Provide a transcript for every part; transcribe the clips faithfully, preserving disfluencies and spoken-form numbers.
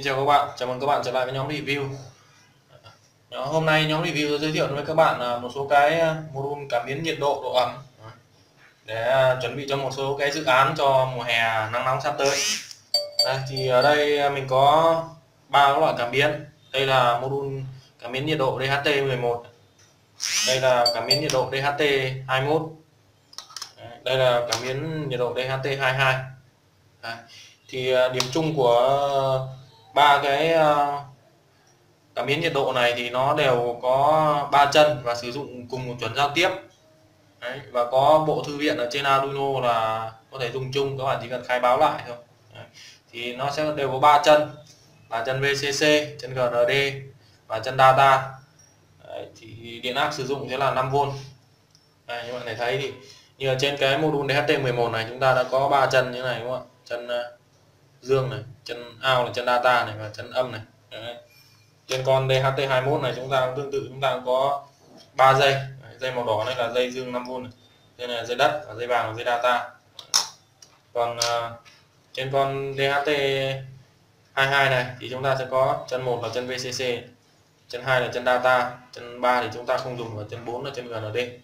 chào các bạn, chào mừng các bạn trở lại với nhóm review. Hôm nay nhóm review giới thiệu với các bạn một số cái module cảm biến nhiệt độ, độ ẩm để chuẩn bị cho một số cái dự án cho mùa hè nắng nóng sắp tới. Đây, thì ở đây mình có ba loại cảm biến. Đây là module cảm biến nhiệt độ đê hát tê mười một, đây là cảm biến nhiệt độ đê hát tê hai mươi mốt, đây là cảm biến nhiệt độ đê hát tê hai mươi hai. Đấy. Thì điểm chung của ba cái cảm biến nhiệt độ này thì nó đều có ba chân và sử dụng cùng một chuẩn giao tiếp. Đấy, và có bộ thư viện ở trên Arduino là có thể dùng chung, các bạn chỉ cần khai báo lại thôi. Đấy, thì nó sẽ đều có ba chân là chân vê xê xê, chân giê rờ đê và chân data. Đấy, thì điện áp sử dụng sẽ là năm vôn. Đây, như bạn thể thấy thì như ở trên cái module đê hát tê mười một này chúng ta đã có ba chân như này, đúng không ạ? Chân dương này, chân out là chân data này và chân âm này. Đấy. Trên con đê hát tê hai mươi mốt này chúng ta tương tự, chúng ta có ba dây. Đấy, dây màu đỏ này là dây dương năm vôn này, đây là dây đất và dây vàng là dây data. Còn uh, trên con đê hát tê hai mươi hai này thì chúng ta sẽ có chân một là chân vê xê xê, chân hai là chân data, chân ba thì chúng ta không dùng và chân bốn là chân giê en đê.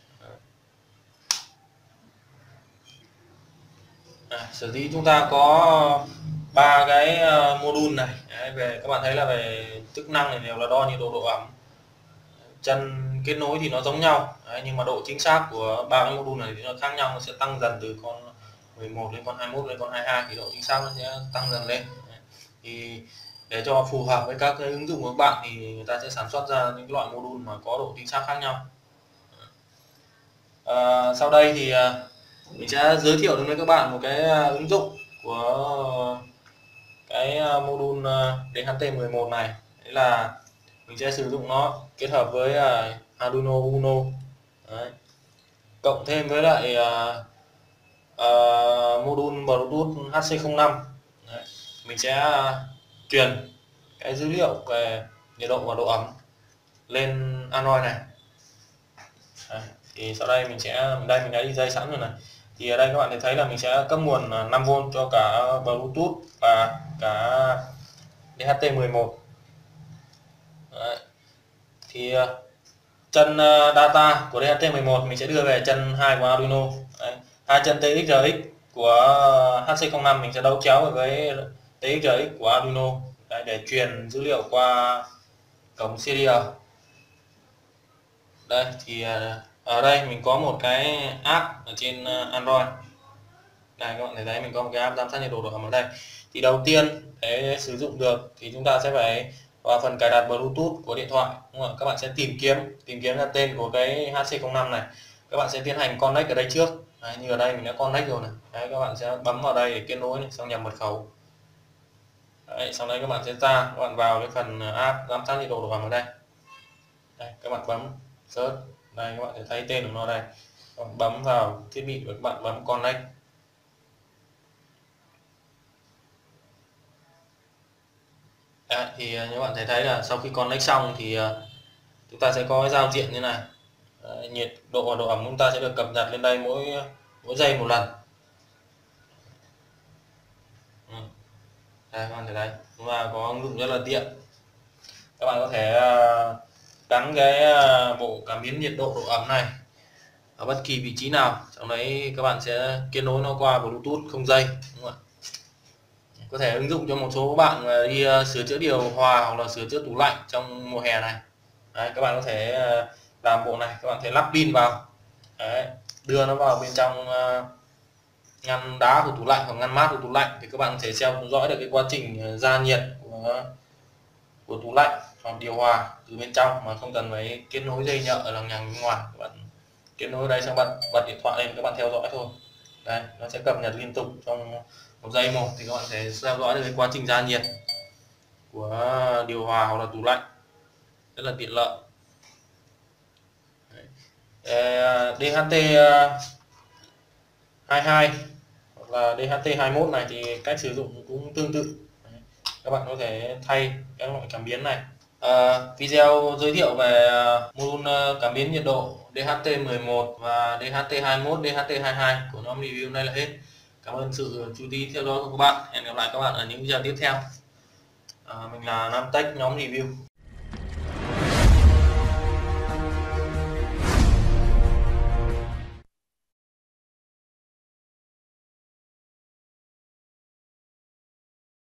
À, sở dĩ chúng ta có ba cái module này. Đấy, về các bạn thấy là về chức năng này đều là đo nhiệt độ, độ ẩm, chân kết nối thì nó giống nhau. Đấy, nhưng mà độ chính xác của ba cái module này thì nó khác nhau, nó sẽ tăng dần từ con mười một lên con hai mươi mốt lên con hai mươi hai thì độ chính xác nó sẽ tăng dần lên. Đấy, thì để cho phù hợp với các cái ứng dụng của các bạn thì người ta sẽ sản xuất ra những loại module mà có độ chính xác khác nhau. À, sau đây thì mình sẽ giới thiệu đến với các bạn một cái ứng dụng của cái module đê hát tê mười một này. Đấy là mình sẽ sử dụng nó kết hợp với Arduino Uno. Đấy, cộng thêm với lại uh, uh, module Bluetooth hát xê không năm. Đấy, mình sẽ uh, truyền cái dữ liệu về nhiệt độ và độ ẩm lên Android này. Đấy, thì sau đây mình sẽ đây mình đã đi dây sẵn rồi này. Thì ở đây các bạn thấy là mình sẽ cấp nguồn năm vôn cho cả Bluetooth và cả đê hát tê mười một. Đấy. Thì chân data của đê hát tê mười một mình sẽ đưa về chân hai của Arduino. Đấy. Hai chân tê ích rờ ích của hát xê không năm mình sẽ đấu chéo với tê ích rờ ích của Arduino. Đấy, để truyền dữ liệu qua cổng serial. Đây thì ở đây mình có một cái app ở trên Android. Đây các bạn thấy đấy, mình có một cái app giám sát nhiệt độ độ ẩm ở đây. Thì đầu tiên để sử dụng được thì chúng ta sẽ phải vào phần cài đặt Bluetooth của điện thoại, đúng không? Các bạn sẽ tìm kiếm tìm kiếm ra tên của cái hát xê không năm này. Các bạn sẽ tiến hành connect ở đây trước. Đấy, như ở đây mình đã connect rồi này. Đấy, các bạn sẽ bấm vào đây để kết nối này, xong nhập mật khẩu. Đấy, sau đấy các bạn sẽ ra, các bạn vào cái phần app giám sát nhiệt độ độ ẩm ở đây. Đây, các bạn bấm search. Đây các bạn sẽ thấy tên của nó đây. Các bạn bấm vào thiết bị và các bạn bấm connect. Đấy, thì như bạn thấy thấy là sau khi connect xong thì uh, chúng ta sẽ có cái giao diện như này. Đấy, nhiệt độ và độ ẩm chúng ta sẽ được cập nhật lên đây mỗi mỗi giây một lần. Ừ. Đây các bạn thấy đấy, chúng ta có ứng dụng rất là tiện. Các bạn có thể uh, gắn cái uh, bộ cảm biến nhiệt độ độ ẩm này ở bất kỳ vị trí nào, trong đấy các bạn sẽ kết nối nó qua Bluetooth không dây, đúng không ạ? Có thể ứng dụng cho một số bạn đi uh, sửa chữa điều hòa hoặc là sửa chữa tủ lạnh trong mùa hè này. Đấy, các bạn có thể uh, làm bộ này, các bạn thể lắp pin vào. Đấy, đưa nó vào bên trong uh, ngăn đá của tủ lạnh hoặc ngăn mát của tủ lạnh thì các bạn có thể theo dõi được cái quá trình gia nhiệt của của tủ lạnh hoặc điều hòa từ bên trong mà không cần phải kết nối dây nhợ ở lằng nhằng bên ngoài. Các bạn kết nối đây, xong bạn bật điện thoại lên, các bạn theo dõi thôi. Đây, nó sẽ cập nhật liên tục trong một giây một thì các bạn sẽ theo dõi được cái quá trình gia nhiệt của điều hòa hoặc là tủ lạnh, rất là tiện lợi. đê hát tê hai mươi hai hoặc là đê hát tê hai mươi mốt này thì cách sử dụng cũng tương tự. Các bạn có thể thay các loại cảm biến này. À, video giới thiệu về module cảm biến nhiệt độ đê hát tê mười một và đê hát tê hai mươi mốt, đê hát tê hai mươi hai của nhóm review đây là hết. Cảm ơn sự chú ý theo dõi của các bạn. Hẹn gặp lại các bạn ở những video tiếp theo. À, mình là Nam Tech, nhóm review.